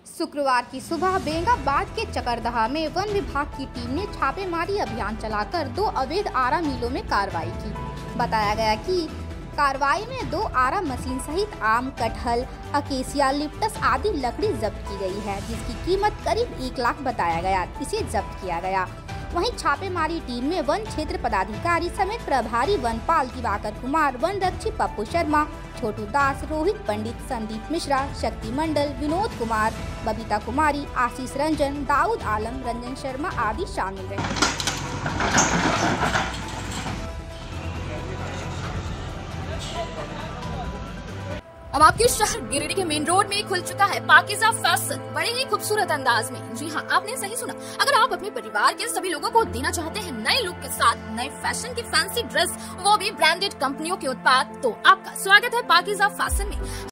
शुक्रवार की सुबह बेंगाबाद के चकरदहा में वन विभाग की टीम ने छापेमारी अभियान चलाकर 2 अवैध आरा मिलों में कार्रवाई की। बताया गया कि कार्रवाई में 2 आरा मशीन सहित आम, कटहल, अकेसिया, लिप्टस आदि लकड़ी जब्त की गई है, जिसकी कीमत करीब 1 लाख बताया गया। इसे जब्त किया गया। वहीं छापेमारी टीम में वन क्षेत्र पदाधिकारी समेत प्रभारी वनपाल दिवाकर कुमार, वन रक्षी पप्पू शर्मा, छोटू दास, रोहित पंडित, संदीप मिश्रा, शक्ति मंडल, विनोद कुमार, बबीता कुमारी, आशीष रंजन, दाऊद आलम, रंजन शर्मा आदि शामिल रहे। अब आपके शहर गिरिडीह के मेन रोड में खुल चुका है पाकीज़ा फैशन, बड़े ही खूबसूरत अंदाज में। जी हाँ, आपने सही सुना। अगर आप अपने परिवार के सभी लोगों को देना चाहते हैं नए लुक के साथ नए फैशन की फैंसी ड्रेस, वो भी ब्रांडेड कंपनियों के उत्पाद, तो आपका स्वागत है पाकीज़ा फैशन में।